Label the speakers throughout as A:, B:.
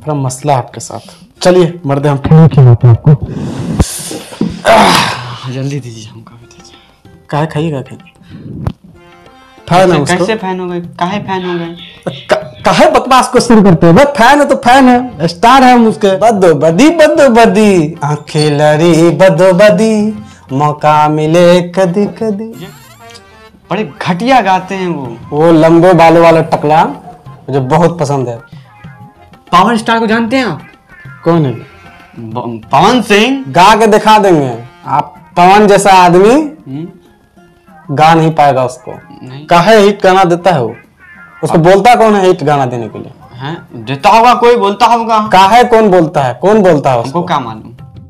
A: थोड़ा मसला आपके साथ। चलिए मर्दे हम फोन खिलाते हैं आपको।
B: जल्दी दीजिए, हमको भी दीजिए।
A: काहे खाइएगा? फैन है उसको।
B: कैसे फैन हो गए? काहे फैन हो गए?
A: काहे बकवास को शुरू करते हो? बस फैन है तो फैन है, स्टार है हम उसके। बदो बदी आंखें लड़ी बदो बदी, मौका मिले कदी कदी।
B: बड़े घटिया गाते हैं वो
A: लंबे बालों वाला टकला मुझे बहुत पसंद है।
B: पावर स्टार को जानते हैं आप?
A: कौन है?
B: पवन सिंह।
A: गा के दिखा देंगे। आप पवन जैसा आदमी गा नहीं पाएगा उसको।
B: नहीं।
A: काहे हिट गाना देता है वो? उसको बोलता कौन है हिट गाना देने के लिए?
B: हैं? देता होगा कोई, बोलता होगा।
A: काहे कौन बोलता है? कौन बोलता है उसको?
B: हमको क्या मालूम।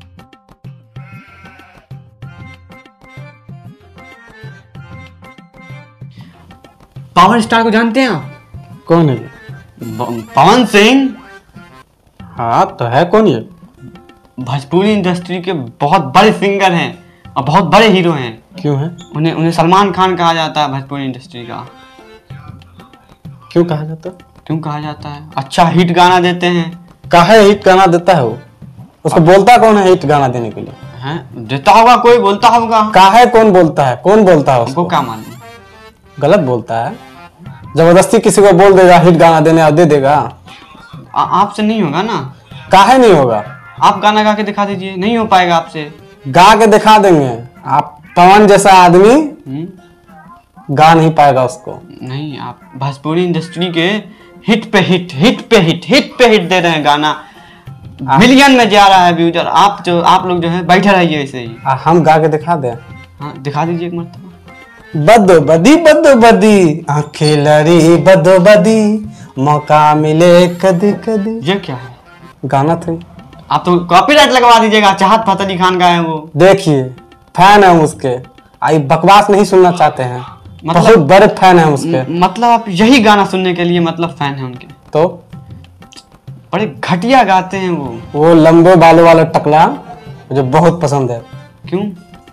B: पावर स्टार को जानते हैं आप?
A: कौन है?
B: पवन सिंह।
A: हाँ तो है कौन ये?
B: भोजपुरी इंडस्ट्री के बहुत बड़े सिंगर हैं और बहुत बड़े हीरो हैं।
A: क्यों है?
B: उन्हें सलमान खान कहा जाता है भोजपुरी इंडस्ट्री का।
A: क्यों कहा जाता है?
B: क्यों कहा जाता है? अच्छा हिट गाना देते हैं।
A: काहे हिट गाना देता है वो? उसको बोलता कौन है हिट गाना देने के लिए?
B: हैं? देता होगा कोई, बोलता होगा।
A: काहे कौन बोलता है? कौन बोलता है उसको?
B: हमको क्या मालूम।
A: गलत बोलता है। जबरदस्ती किसी को बोल देगा हिट गाना देने और दे देगा।
B: आपसे नहीं होगा ना।
A: काहे नहीं होगा?
B: आप गाना गा के दिखा दीजिए। नहीं हो पाएगा आपसे।
A: गा के दिखा देंगे। आप पवन जैसा आदमी गा नहीं पाएगा उसको।
B: नहीं, आप भोजपुरी इंडस्ट्री के हिट पे हिट दे रहे हैं गाना। मिलियन में जा रहा है व्यूज। और आप लोग जो है बैठे रहिए ऐसे ही।
A: हम गा के दिखा दे।
B: हाँ दिखा दीजिए एक मरतबा।
A: बदो बदी आंखें लड़ी बदो बदी, मौका मिले कदी कदी।
B: ये क्या है?
A: गाना था।
B: आप तो कॉपीराइट लगवा दीजिएगा। चाहत फतेह अली खान गाए हैं वो।
A: देखिए फैन है हम उसके। आई बकवास नहीं सुनना चाहते हैं। बहुत बड़े फैन है हम उसके।
B: मतलब आप यही गाना सुनने के लिए मतलब फैन है उनके?
A: तो
B: बड़े घटिया गाते हैं वो
A: लंबे बालों वाला टकला मुझे बहुत पसंद है।
B: क्यों?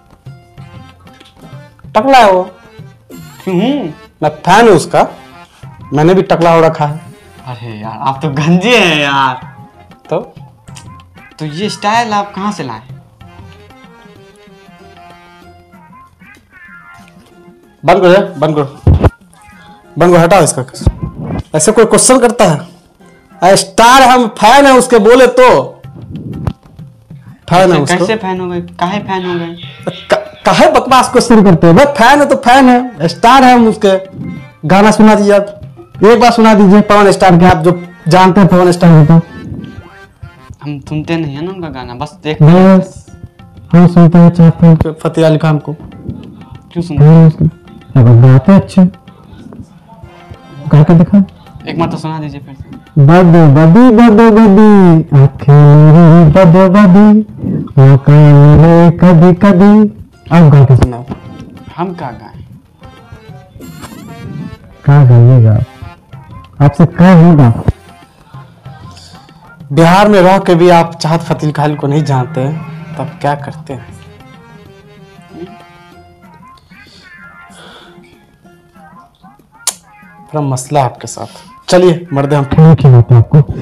A: टकला है वो।
B: क्यों?
A: मैं फैन हूँ उसका। मैंने भी टकला हो रखा है।
B: अरे यार आप तो गंजे हैं यार।
A: तो
B: ये स्टाइल आप कहाँ से लाए?
A: बंद करो हटाओ इसका। ऐसे कोई क्वेश्चन करता है? स्टार हम फैन है उसके। बोले तो फैन है उसको।
B: कैसे फैन हो गए? काहे फैन हो गए?
A: काहे बकवास को शुरू करते हो? बस फैन है तो फैन है, स्टार है हम उसके। गाना सुना दीजिए आप। एक बार सुना दीजिए पवन स्टार के। आप जो जानते हैं पवन स्टार को।
B: हम सुनते नहीं है ना उनका गाना। बस
A: हम सुनते हैं चाहते हैं फतेह अली खान को।
B: क्यों सुनते हैं?
A: गाते अच्छे। गा के दिखा।
B: एक बार तो सुना दीजिए फिर से।
A: बदो बदी आंखें बदो बदी, मौका मिले कदी कदी। अब गा के सुनाओ।
B: हम क्या गाएं?
A: क्या गाइएगा? आपसे क्या होगा? बिहार में रह के भी आप चाहत फतेह अली खान को नहीं जानते, तब क्या करते हैं? थोड़ा मसला आपके साथ। चलिए मर्दे हम फोन खिलाते हैं आपको।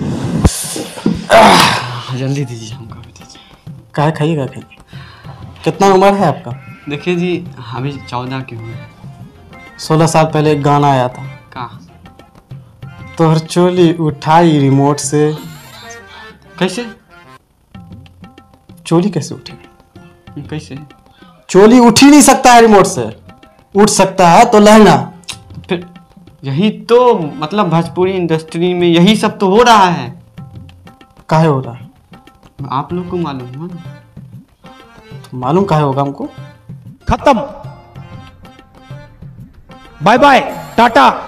B: जल्दी दीजिए, हमको भी दीजिए।
A: काहे खाइएगा? कितना उम्र है आपका?
B: देखिए जी अभी 14 के हुए।
A: 16 साल पहले एक गाना आया था।
B: कहाँ?
A: तोहर चोली उठाई रिमोट से।
B: कैसे?
A: चोली कैसे उठी?
B: कैसे?
A: चोली उठ ही नहीं सकता है रिमोट से। उठ सकता है तो लहंगा।
B: फिर यही तो मतलब भोजपुरी इंडस्ट्री में यही सब तो हो रहा है।
A: काहे हो रहा है?
B: आप लोग को मालूम है ना?
A: तो मालूम काहे होगा हमको?
C: खत्म। Bye bye Tata.